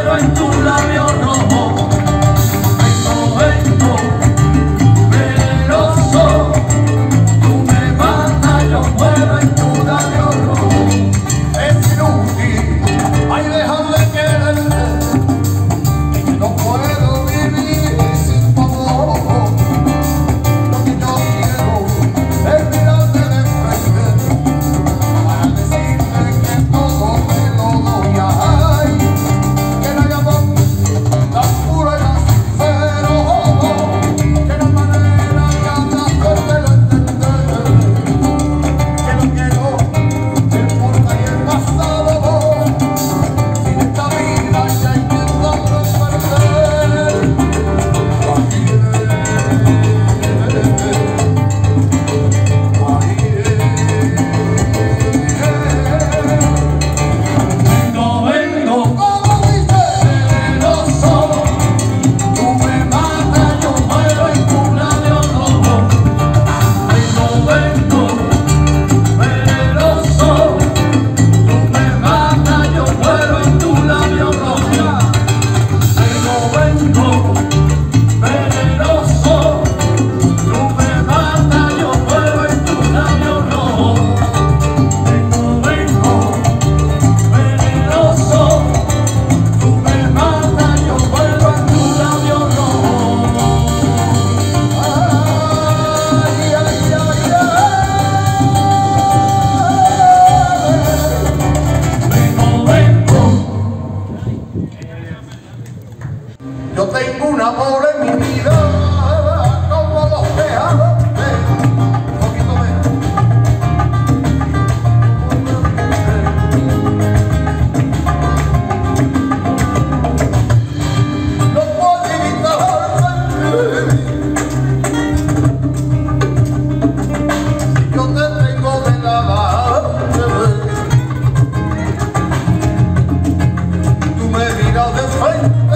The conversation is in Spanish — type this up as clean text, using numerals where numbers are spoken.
muero en tu labio rojo. Vengo, vengo, veloso. Tú me matas, yo muero en tu labio rojo. Es inútil, ay, déjame quererte, que no puedo vivir sin tu amor. Lo que yo quiero es mirarte de frente para decirte que todo te lo doy. Ay, que no hay amor tan puro y tan sincero, que no hay manera de hacértelo entender, que no quiero el porta y el pasado, sin esta vida ya intentando perder. Vengo, vengo, como dice, veloso. Tú me matas, yo muero en tu labio rojo. Vengo, vengo, veloso. Tú me matas, yo muero en tu labio rojo. Vengo, vengo, veloso. Tú me matas, yo muero en tu labio rojo. Vengo, vengo, veloso. Tú me matas, yo muero en tu labio rojo. Ay, ay, ay, ay. Vengo, vengo. Yo tengo un amor en mi vida, como los pejados, un poquito menos. No puedo evitar si yo te tengo de delante. Tú me miras de frente